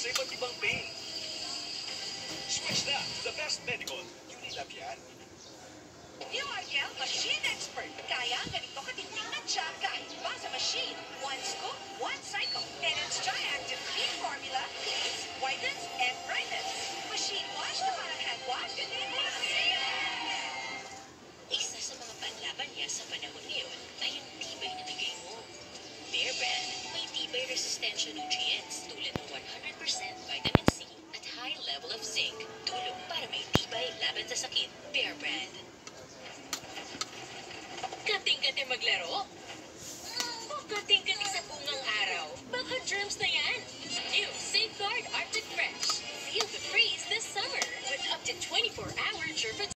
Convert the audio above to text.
iba't ibang pain. Switch na to the best medical. Unilab yan. New Markel Machine Expert. Kaya ang ganito katindingan siya kahit pa sa machine. One scoop, one cycle. And its Tri-Active Clean Formula cleans, whitens, and brightens. Machine wash na parang hand wash. Isa sa mga panlaban niya sa panahon ngayon ay yung tibay na bigay mo. Bear Brand may tibay resistensya nutrients tulad ng 100% vitamin C at high level of zinc. Tulong para may tibay laban sa sakit. Bear Brand. Kating-kating maglaro? O kating-kating sa bungang araw? Baka germs na yan. New Safeguard Arctic Fresh. Feel the freeze this summer with up to 24-hour germ